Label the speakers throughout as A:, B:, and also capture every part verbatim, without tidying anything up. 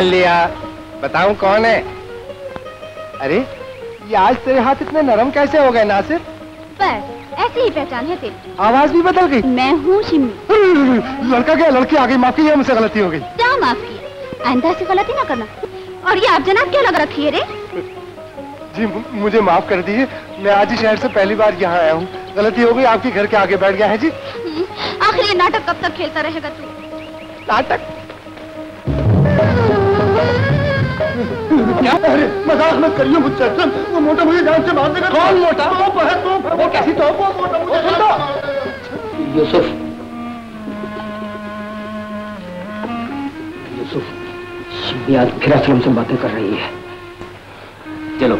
A: पहचान लिया। बताऊं कौन है? अरे ये आज तेरे हाथ इतने नरम कैसे हो गए नासिर?
B: बस ऐसी ही पहचान है तेरी।
A: आवाज भी बदल गई।
B: मैं हूँ शिम्मी।
A: लड़का क्या लड़की आ गई, माफ कीजिए मुझसे गलती हो गई।
B: क्या माफ किया? आइंदा से गलती ना करना। और ये आप जनाब क्या लग रखी है रे?
A: जी मुझे माफ कर दीजिए, मैं आज ही शहर से पहली बार यहाँ आया हूँ, गलती हो गई, आपके घर के आगे बैठ गया है जी।
B: आखिर ये नाटक कब तक खेलता रहेगा तू?
A: नाटक? क्या? अरे मजाक मत करिए मुझसे, वो मोटा मुझे जान से मार देगा। कौन मोटा? तोप है, तोप है। वो कैसी तोप? वो मोटा मुझे छोड़ो।
C: यूसुफ, यूसुफ, शिम्मी आज फिर असलम से बातें कर रही है। चलो।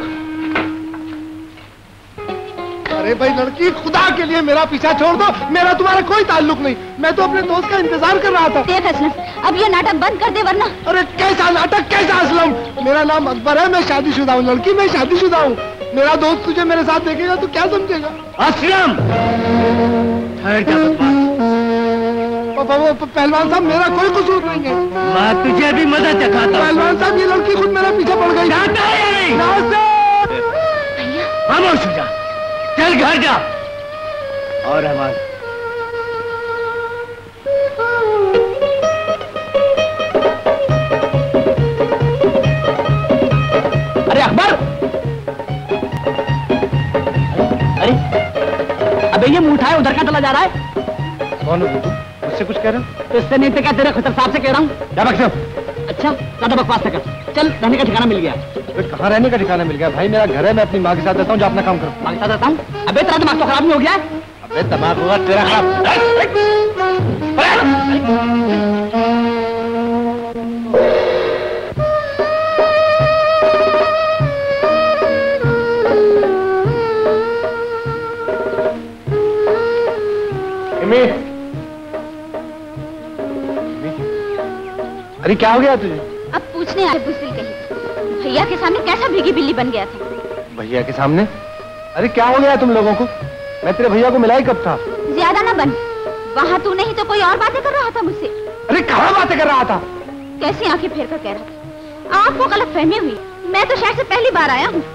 A: अरे भाई लड़की, खुदा के लिए मेरा पीछा छोड़ दो, मेरा तुम्हारा कोई ताल्लुक नहीं, मैं तो अपने दोस्त का इंतजार कर रहा था।
B: देख असलम, अब ये नाटक बंद कर दे वरना।
A: अरे कैसा नाटक, कैसा असलम? मेरा नाम अकबर है, मैं शादीशुदा हूँ। लड़की मैं शादीशुदा हूँ। मेरा दोस्त तुझे मेरे साथ देखेगा तो क्या समझेगा?
C: असलम,
A: पहलवान साहब मेरा कोई कसूर नहीं है।
C: मैं तुझे भी मदद चाहता हूँ।
A: पहलवान साहब ये लड़की खुद मेरा पीछे पड़ गई।
C: खामोश हो जा, चल घर जा। और रहमान, अरे अकबर, अरे अबे ये मुंह उठाए उधर का चला जा रहा है।
A: कौन हो तू? मुझसे कुछ कह रहा हूँ?
C: तो इससे नहीं तो क्या तेरे खुतर साहब से कह रहा हूँ। क्या बकसो? अच्छा ज्यादा बकवास न कर, चल रहने का ठिकाना मिल गया।
A: कहाँ रहने का ठिकाना मिल गया भाई? मेरा घर है, मैं अपनी माँ के साथ रहता हूँ, जो अपना काम करो।
C: माँ के साथ रहता हूँ? अबे तेरा दिमाग तो खराब नहीं हो गया?
A: अबे दिमाग होगा तेरा खराब। अरे क्या हो गया तुझे?
B: अब पूछने आए बुज़दिल कहीं, भैया के सामने कैसा भीगी बिल्ली बन गया था?
A: भैया के सामने? अरे क्या हो गया तुम लोगों को? मैं तेरे भैया को मिला ही कब था?
B: ज्यादा ना बन, वहाँ तू नहीं तो कोई और बातें कर रहा था मुझसे।
A: अरे कहाँ बातें कर रहा था?
B: कैसी आंखें फेर कर कह रहा था? आपको गलत फहमी हुई, मैं तो शहर से पहली बार आया हूँ।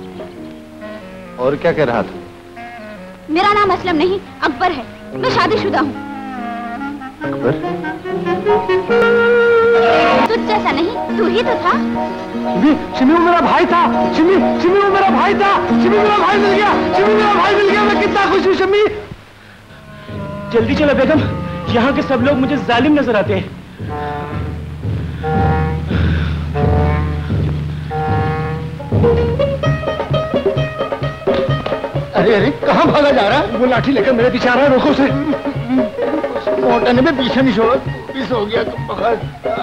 A: और क्या कह रहा था?
B: मेरा नाम असलम नहीं अकबर है, मैं शादीशुदा हूँ।
A: अकबर?
B: तुझ जैसा नहीं, तू ही तो था।
A: शिमी, शिमी वो मेरा भाई था। शिमी, शिमी वो मेरा भाई था। शिमी मेरा भाई मिल गया। शिमी मेरा भाई मिल गया। मैं कितना खुश हूँ शिमी।
C: जल्दी चलो बेगम, यहाँ के सब लोग मुझे जालिम नजर आते हैं।
A: अरे अरे कहाँ भागा जा रहा है? वो लाठी लेकर मेरे पीछे आ रहा है, रोको उसे। मोटा ने भी पीछे नहीं छोड़ा, पीछे हो गया तुम बखत।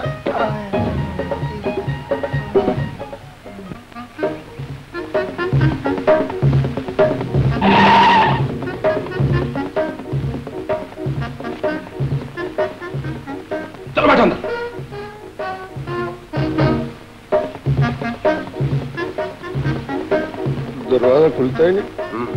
A: चलो बैठो अंदर। दरवाजा खुलता ही नहीं।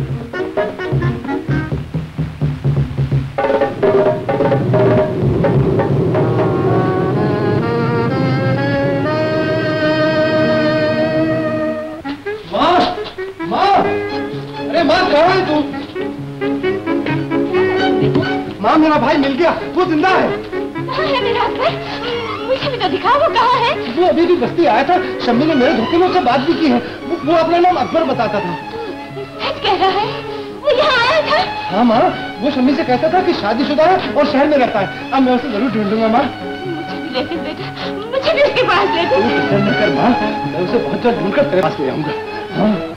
A: माँ मेरा भाई मिल गया, वो जिंदा है।
B: कहाँ है मेरा अकबर? मुझे भी तो दिखा, वो कहाँ है?
A: वो अभी भी बस्ती आया था, शम्मी ने मेरे धोखे में उससे बात भी की है। वो, वो अपना नाम अकबर बताता था।
B: सच कह रहा है? वो यहाँ आया था?
A: हाँ माँ, वो शम्मी से कहता था कि शादीशुदा है और शहर में रहता है। अब मैं उसे जरूर ढूंढूंगा माँ।
B: मुझे भी लेकर बेटा, मुझे भी उसके पास ले दो।
A: फिक्र न कर माँ, मैं उसे बहुत जल्द ढूंढकर तेरे पास ले आऊंगा। हाँ।